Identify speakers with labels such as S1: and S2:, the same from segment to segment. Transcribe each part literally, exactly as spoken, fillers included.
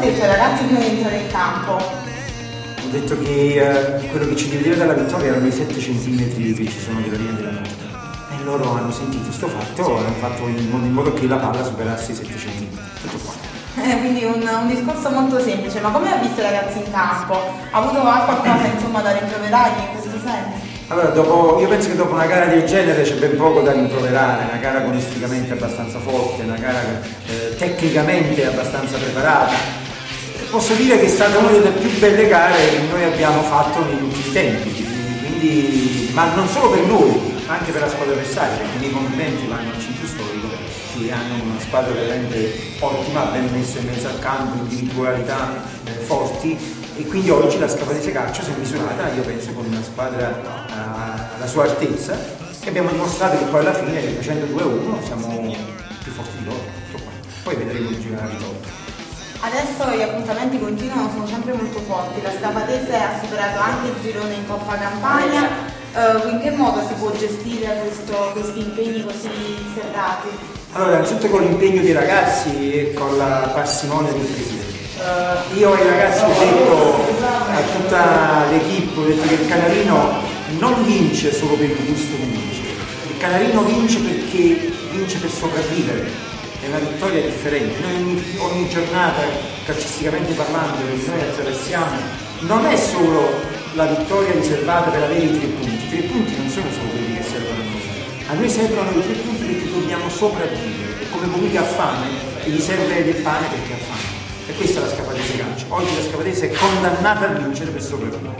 S1: detto ai ragazzi prima di entrare in campo?
S2: Ho detto che eh, quello che ci divideva dalla vittoria erano i sette centimetri che ci sono della linea della morte. E loro hanno sentito questo fatto e hanno fatto in modo, in modo che la palla superasse i sette centimetri. Tutto qua.
S1: Eh, quindi un, un discorso molto semplice, ma come ha visto i ragazzi in campo? Ha avuto qualcosa insomma da rimproverargli in questo senso?
S2: Allora, dopo, io penso che dopo una gara del genere c'è ben poco da rimproverare, una gara agonisticamente abbastanza forte, una gara eh, tecnicamente abbastanza preparata. Posso dire che è stata una delle più belle gare che noi abbiamo fatto negli ultimi tempi, quindi, ma non solo per noi, ma anche per la squadra avversaria, perché i miei complimenti vanno al centro storico, che hanno una squadra veramente ottima, ben messa in mezzo al campo, individualità eh, forti, e quindi oggi la Scapatese Calcio si è misurata, io penso, con una squadra uh, alla sua altezza, e abbiamo dimostrato che poi alla fine, facendo due a uno, siamo più forti di loro. Poi vedremo il girare di loro.
S1: Adesso gli appuntamenti continuano, sono sempre molto forti, la Scapatese ha superato anche il girone in Coppa Campania, uh, in che modo si può gestire questo, questi impegni così serrati?
S2: Allora, innanzitutto con l'impegno dei ragazzi e con la parsimonia del presidente. Uh, io ai ragazzi ho detto, a tutta l'equipe, ho detto che il Canarino non vince solo per il gusto di vincere, il Canarino vince perché vince per sopravvivere, è una vittoria differente. Noi ogni, ogni giornata, calcisticamente parlando, che noi attraversiamo, non è solo la vittoria riservata per avere i tre punti, i tre punti non sono solo quelli che servono a noi, a noi servono i tre punti perché dobbiamo sopravvivere, è come colui che ha fame e gli serve del pane perché ha fame. E questa è la Scapatese Calcio. Oggi la Scapatese è condannata a vincere per sopravvivere.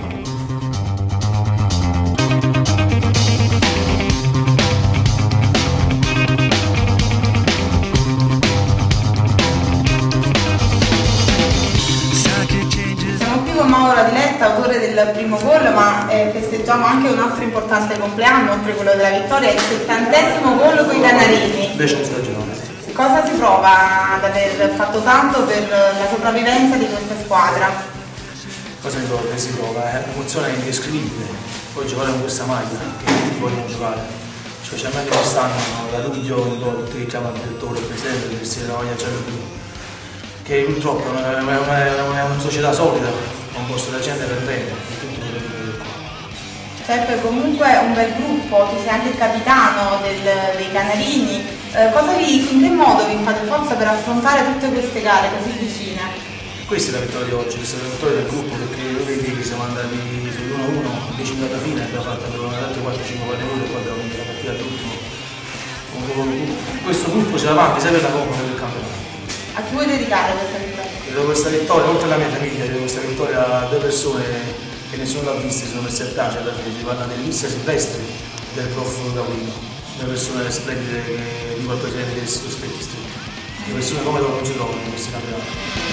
S1: Siamo qui con Mauro Diletta, autore del primo gol, ma eh, festeggiamo anche un altro importante compleanno, oltre quello della vittoria, il settantesimo gol con i Canarini.
S3: Decimo stagionale.
S1: Cosa si prova ad aver fatto tanto per la sopravvivenza di questa squadra?
S3: Cosa si prova? Si prova? È un'emozione indescrivibile. Poi giocare con questa maglia, che tutti vogliono giocare. Specialmente quest'anno, da luglio in poi tutti chiamano il direttore, il presidente, il vestire la maglia giallo-blu. Che purtroppo è una, una, una, una società solida, un posto da gente per bene, tutto quello che qua.
S1: Certo, è comunque un bel gruppo, tu sei anche il capitano del, dei Canarini. Eh, cosa vi, in che modo vi fate forza per affrontare tutte queste gare così vicine?
S3: Questa è la vittoria di oggi, questa è la vittoria del gruppo, perché vedi che siamo andati sull'uno a uno, dieci minuti alla fine, abbiamo fatto altri quattro cinque palloni e poi abbiamo vinto la partita all'ultimo. Questo gruppo ce l'avanti sia per la Coppa che per il campionato.
S1: A chi vuoi dedicare questa vittoria?
S3: Devo questa vittoria, oltre alla mia famiglia, devo questa vittoria a due persone che nessuno l'ha vista, si sono messe a piacere alla fine, si parla del mister Silvestri e del prof Gaulino. Delle persone splendide che dico al presidente che si sospetti stretti. Le persone come loro non ci trovano in questi campionati.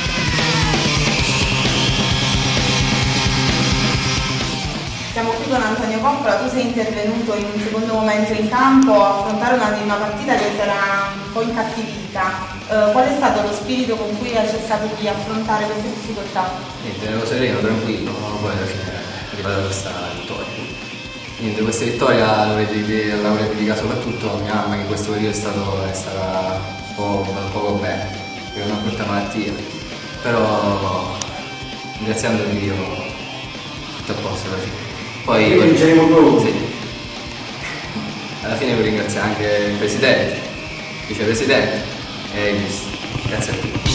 S1: Siamo qui con Antonio Coppola, tu sei intervenuto in un secondo momento in campo a affrontare una, una partita che sarà un po' incattivita. Uh, qual è stato lo spirito con cui hai cercato di affrontare queste difficoltà?
S4: Niente, ero sereno, tranquillo, ma poi alla fine è arrivata questa vittoria. Niente, questa vittoria l'avrei dedicata soprattutto a mia mamma, che in questo periodo è, stato, è stata un po', un poco bene, per una brutta malattia, però ringraziando Dio tutto a posto alla fine. Poi voglio, sì, alla fine voglio ringraziare anche il presidente, il vicepresidente e il mister. Grazie a tutti.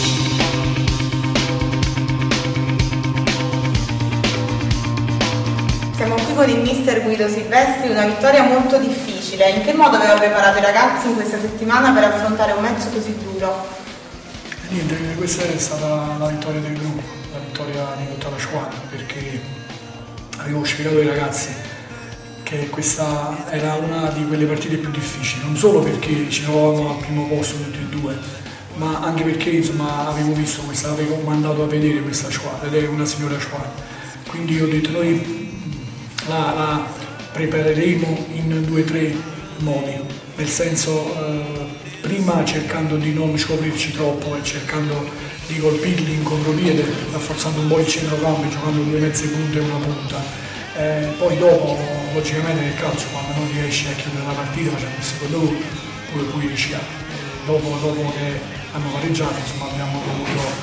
S1: Siamo qui con il mister Guido Silvestri, una vittoria molto difficile. In che modo aveva preparato i ragazzi in questa settimana per affrontare un match così duro?
S5: Niente, questa è stata la vittoria del gruppo, la vittoria di tutta la squadra, perché avevo spiegato ai ragazzi che questa era una di quelle partite più difficili, non solo perché ci trovavamo al primo posto tutti e due, ma anche perché insomma avevo visto questa, avevo mandato a vedere questa squadra ed è una signora squadra. Quindi ho detto noi La, la prepareremo in due o tre modi, nel senso eh, prima cercando di non scoprirci troppo e cercando di colpirli in contropiede, rafforzando un po' il centrocampo, giocando due mezze punte e una punta. Eh, poi dopo, logicamente nel calcio, quando non riesci a chiudere la partita facendo il secondo gol, poi puoi rischiare. Eh, dopo, dopo che hanno pareggiato, insomma, abbiamo dovuto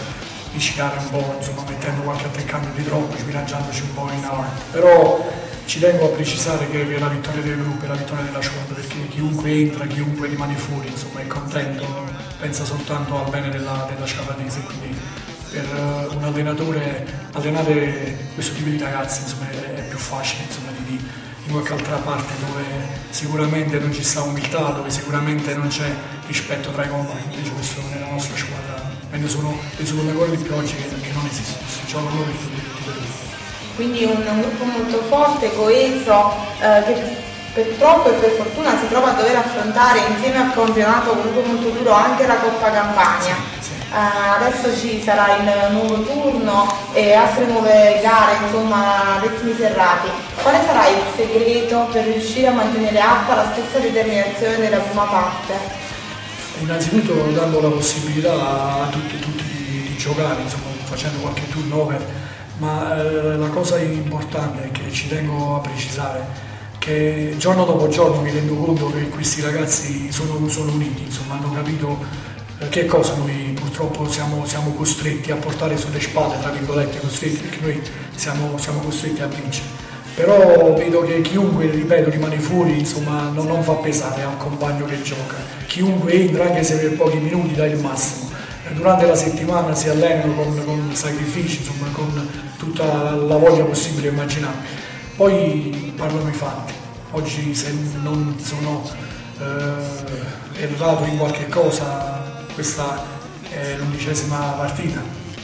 S5: rischiare un po', insomma, mettendo qualche attaccante di troppo, sbilanciandoci un po' in avanti. Però ci tengo a precisare che, che la vittoria del gruppo è la vittoria della squadra, perché chiunque entra, chiunque rimane fuori, insomma, è contento, pensa soltanto al bene della, della Scafadese, quindi per uh, un allenatore allenare questo tipo di ragazzi, insomma, è, è più facile, insomma, di, di in qualche altra parte dove sicuramente non ci sta umiltà, dove sicuramente non c'è rispetto tra i compagni. Invece questo nella nostra squadra me ne sono reso conto di più oggi che, che non esiste, si gioca proprio per tutti i tutti.
S1: Quindi un, un gruppo molto forte, coeso, eh, che purtroppo e per fortuna si trova a dover affrontare insieme al campionato comunque molto duro anche la Coppa Campania. Uh, adesso ci sarà il nuovo turno e altre nuove gare, insomma, ritmi serrati. Quale sarà il segreto per riuscire a mantenere alta la stessa determinazione della prima parte?
S5: Innanzitutto dando la possibilità a tutti, tutti di, di giocare, insomma, facendo qualche turnover, ma eh, la cosa importante è che ci tengo a precisare che giorno dopo giorno mi rendo conto che questi ragazzi sono, sono uniti, insomma, hanno capito che cosa noi purtroppo siamo, siamo costretti a portare sulle spalle, tra virgolette, costretti, perché noi siamo, siamo costretti a vincere. Però vedo che chiunque, ripeto, rimane fuori, insomma, non, non fa pesare al compagno che gioca. Chiunque entra, anche se per pochi minuti, dà il massimo. Durante la settimana si allenano con, con sacrifici, insomma, con tutta la voglia possibile e immaginabile. Poi parlano i fatti. Oggi se non sono eh, errato in qualche cosa, questa è l'undicesima partita,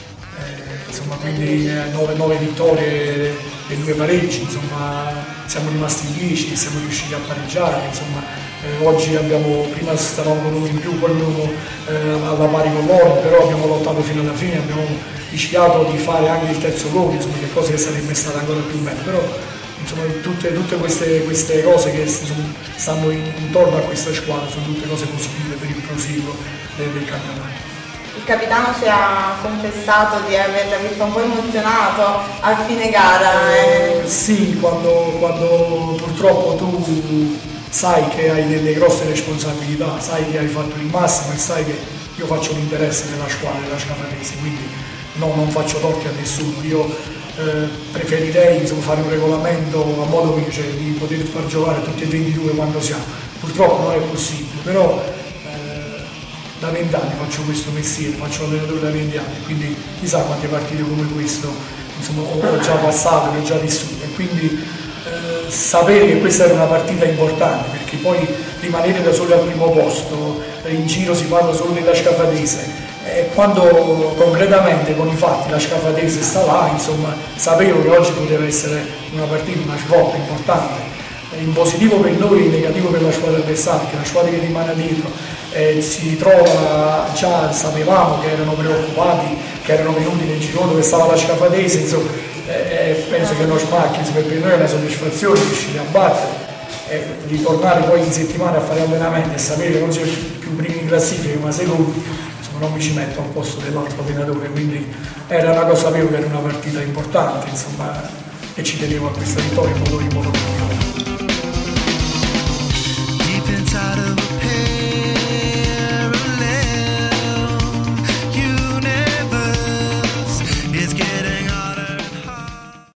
S5: eh, insomma, quindi eh, nove, nove vittorie e due pareggi, insomma, siamo rimasti in dieci, siamo riusciti a pareggiare, insomma, eh, oggi abbiamo, prima stavamo con uno in più, poi uno eh, alla pari con loro, però abbiamo lottato fino alla fine, abbiamo rischiato di fare anche il terzo gol, insomma, che cosa che sarebbe stata ancora più bella, però insomma, tutte, tutte queste, queste cose che stanno in, intorno a questa squadra sono tutte cose positive per il proseguo del, del campionato.
S1: Il capitano ci ha confessato di averla visto un po' emozionato a fine gara.
S5: Eh, eh. Sì, quando, quando purtroppo tu sai che hai delle grosse responsabilità, sai che hai fatto il massimo e sai che io faccio l'interesse della squadra, della Scafadese, quindi no, non faccio torti a nessuno. Io, Eh, preferirei, insomma, fare un regolamento a modo mio, cioè di poter far giocare tutti e ventidue quando siamo. Purtroppo non è possibile, però eh, da vent'anni faccio questo mestiere, faccio allenatore da venti anni, quindi chissà quante partite come questo, insomma, ho già passato, le ho già vissute, e quindi eh, sapere che questa era una partita importante, perché poi rimanere da soli al primo posto, in giro si parla solo della Scafadese. E quando concretamente con i fatti la Scafadese sta là, insomma, sapevo che oggi poteva essere una partita, una svolta importante, in positivo per noi e in negativo per la squadra avversaria, che la squadra che rimane dietro eh, si ritrova, già sapevamo che erano preoccupati, che erano venuti nel girone dove stava la Scafadese, insomma, eh, penso che non smacchi, insomma, per noi è una soddisfazione riuscire a battere, eh, ritornare poi in settimana a fare allenamenti e sapere che non si è più primi in classifica ma secondi, non mi ci metto al posto dell'altro allenatore, quindi era una cosa, sapevo che era una partita importante, insomma, e ci tenevo a questa vittoria in modo in modo migliore.